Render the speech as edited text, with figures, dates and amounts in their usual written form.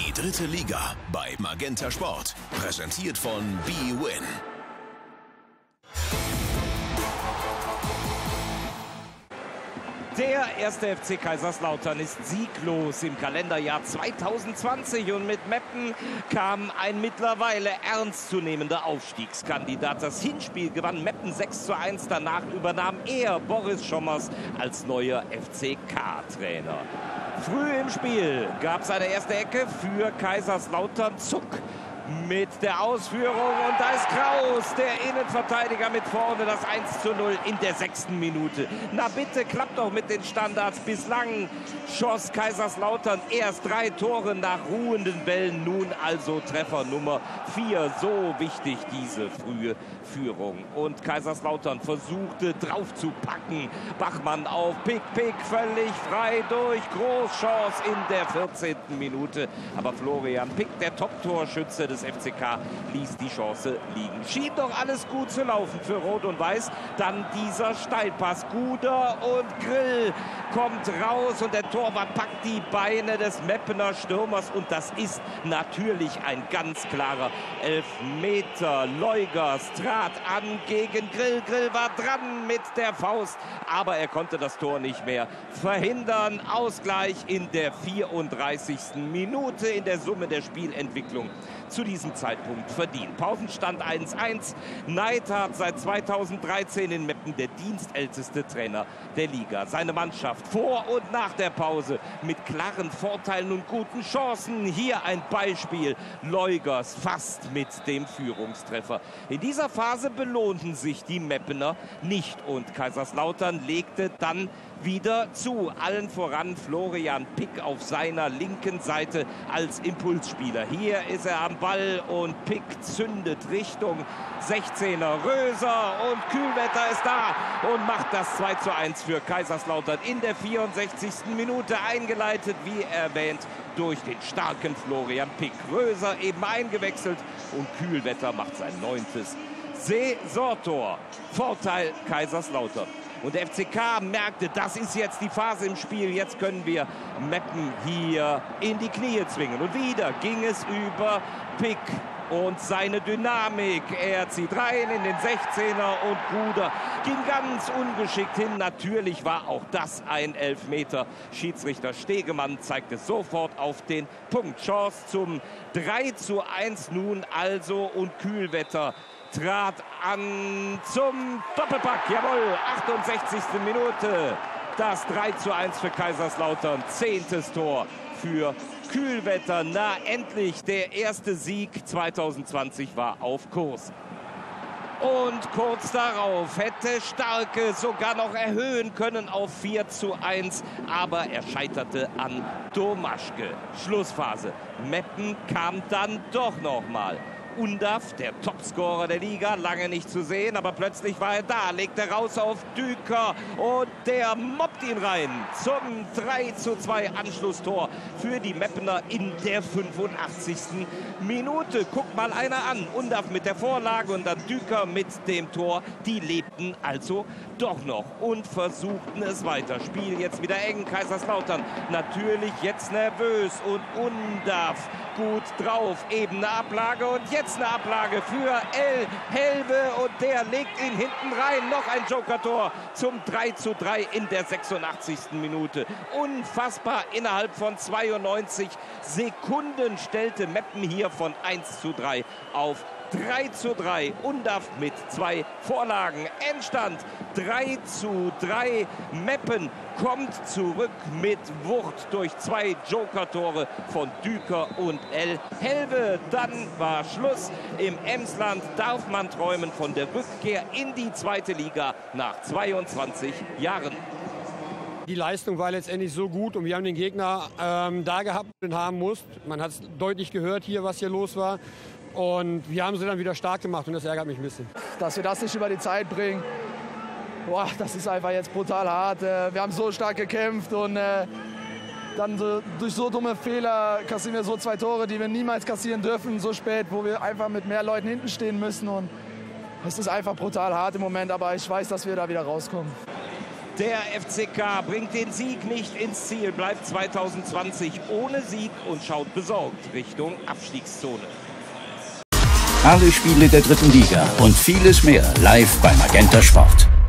Die dritte Liga bei Magenta Sport. Präsentiert von bwin. Der erste FC Kaiserslautern ist sieglos im Kalenderjahr 2020 und mit Meppen kam ein mittlerweile ernstzunehmender Aufstiegskandidat. Das Hinspiel gewann Meppen 6:1, danach übernahm er Boris Schommers als neuer FCK-Trainer. Früh im Spiel gab es eine erste Ecke für Kaiserslautern. Zuck mit der Ausführung und da ist Kraus, der Innenverteidiger, mit vorne, das 1:0 in der 6. Minute. Na bitte, klappt doch mit den Standards. Bislang schoss Kaiserslautern erst 3 Tore nach ruhenden Wellen, nun also Treffer Nummer 4. So wichtig diese frühe Führung. Und Kaiserslautern versuchte drauf zu packen. Bachmann auf Pick, völlig frei durch. Großchance in der 14. Minute. Aber Florian Pick, der Top-Torschütze des FCK, ließ die Chance liegen. Schien doch alles gut zu laufen für Rot und Weiß. Dann dieser Steilpass. Guder und Grill kommt raus und der Torwart packt die Beine des Meppener Stürmers. Und das ist natürlich ein ganz klarer Elfmeter. Leugers trat an gegen Grill. Grill war dran mit der Faust, aber er konnte das Tor nicht mehr verhindern. Ausgleich in der 34. Minute in der Summe der Spielentwicklung zu diesem Zeitpunkt verdient. Pausenstand 1:1. Neidhardt seit 2013 in Meppen der dienstälteste Trainer der Liga. Seine Mannschaft vor und nach der Pause mit klaren Vorteilen und guten Chancen. Hier ein Beispiel. Leugers fast mit dem Führungstreffer. In dieser Phase belohnten sich die Meppener nicht und Kaiserslautern legte dann wieder zu. Allen voran Florian Pick auf seiner linken Seite als Impulsspieler. Hier ist er am Ball und Pick zündet Richtung 16er. Röser und Kühlwetter ist da und macht das 2:1 für Kaiserslautern in der 64. Minute, eingeleitet, wie erwähnt, durch den starken Florian Pick. Röser eben eingewechselt und Kühlwetter macht sein 9. Saisontor. Vorteil Kaiserslautern. Und der FCK merkte, das ist jetzt die Phase im Spiel. Jetzt können wir Meppen hier in die Knie zwingen. Und wieder ging es über Pick und seine Dynamik. Er zieht rein in den 16er und Guder ging ganz ungeschickt hin. Natürlich war auch das ein Elfmeter. Schiedsrichter Stegemann zeigte sofort auf den Punkt. Chance zum 3:1 nun also und Kühlwetter trat an zum Doppelpack. Jawohl, 68. Minute. Das 3:1 für Kaiserslautern. 10. Tor für Kühlwetter. Na, endlich der erste Sieg 2020 war auf Kurs. Und kurz darauf hätte Starke sogar noch erhöhen können auf 4:1. Aber er scheiterte an Domaschke. Schlussphase. Meppen kam dann doch noch mal. Undaff, der Topscorer der Liga, lange nicht zu sehen, aber plötzlich war er da, legt er raus auf Düker und der mobbt ihn rein zum 3:2 Anschlusstor für die Meppener in der 85. Minute. Guckt mal einer an, Undaff mit der Vorlage und dann Düker mit dem Tor. Die lebten also doch noch und versuchten es weiter. Spiel jetzt wieder eng, Kaiserslautern natürlich jetzt nervös und Undaff gut drauf, eben eine Ablage und jetzt eine Ablage für Helve und der legt ihn hinten rein. Noch ein Joker-Tor zum 3:3 in der 86. Minute. Unfassbar, innerhalb von 92 Sekunden stellte Meppen hier von 1:3 auf 3:3. Undaff mit 2 Vorlagen. Endstand 3:3. Meppen kommt zurück mit Wucht durch 2 Joker-Tore von Düker und Helve. Dann war Schluss. Im Emsland darf man träumen von der Rückkehr in die zweite Liga nach 22 Jahren. Die Leistung war letztendlich so gut und wir haben den Gegner da gehabt, den haben musst. Man hat es deutlich gehört hier, was hier los war. Und wir haben sie dann wieder stark gemacht und das ärgert mich ein bisschen. Dass wir das nicht über die Zeit bringen, boah, das ist einfach jetzt brutal hart. Wir haben so stark gekämpft und dann so, durch so dumme Fehler kassieren wir so 2 Tore, die wir niemals kassieren dürfen, so spät, wo wir einfach mit mehr Leuten hinten stehen müssen. Und es ist einfach brutal hart im Moment, aber ich weiß, dass wir da wieder rauskommen. Der FCK bringt den Sieg nicht ins Ziel, bleibt 2020 ohne Sieg und schaut besorgt Richtung Abstiegszone. Alle Spiele der 3. Liga und vieles mehr live bei Magenta Sport.